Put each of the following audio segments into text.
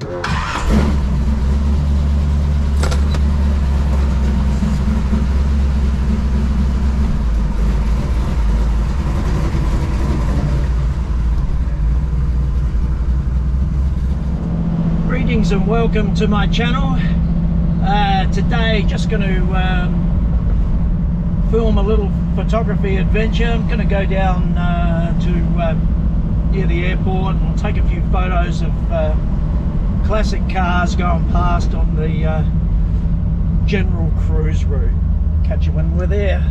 Greetings and welcome to my channel. Today just going to film a little photography adventure. I'm going to go down to near the airport and take a few photos of classic cars going past on the general cruise route. Catch you when we're there.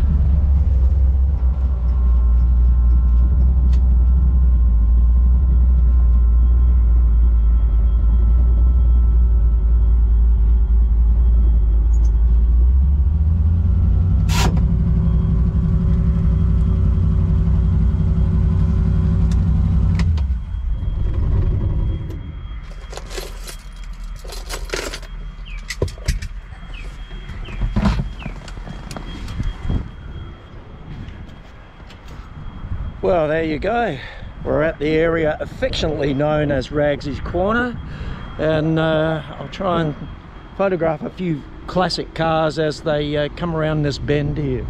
Well, there you go. We're at the area affectionately known as Ragsy's Corner, and I'll try and photograph a few classic cars as they come around this bend here.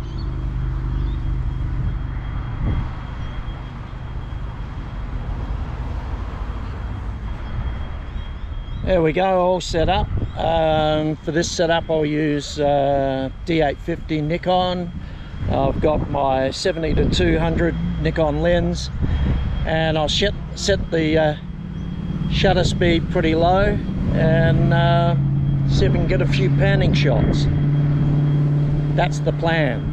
There we go, all set up. For this setup I'll use D850 Nikon. I've got my 70 to 200 Nikon lens, and I'll set the shutter speed pretty low and see if we can get a few panning shots. That's the plan.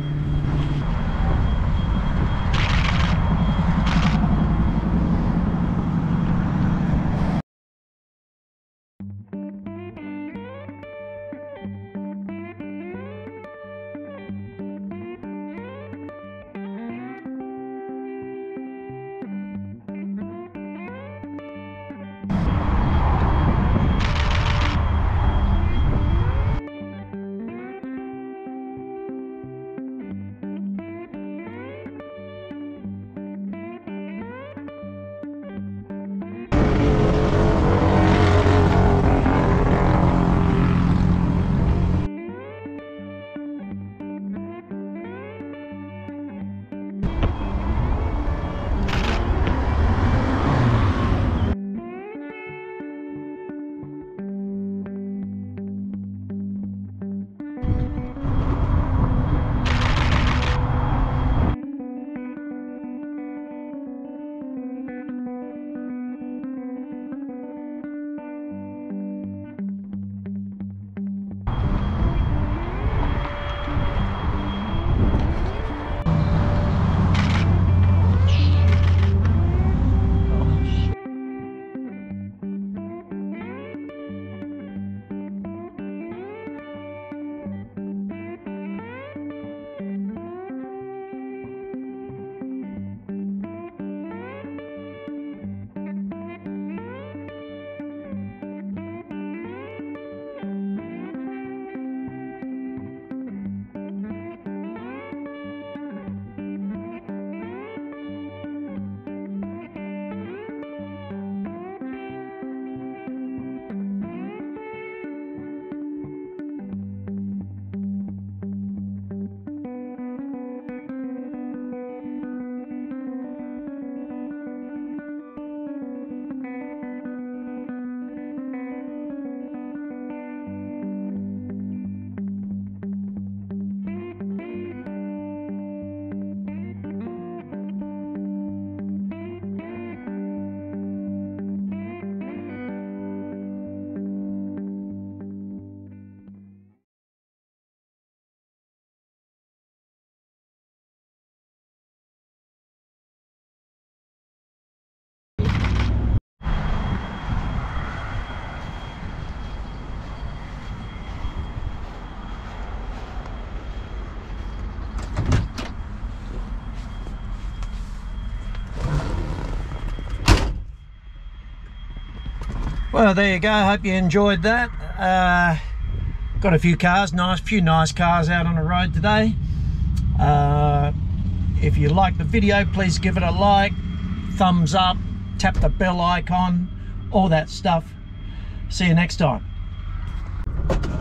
Well, there you go. Hope you enjoyed that. Got a few cars, few nice cars out on the road today. If you like the video, please give it a like, thumbs up, tap the bell icon, all that stuff. See you next time.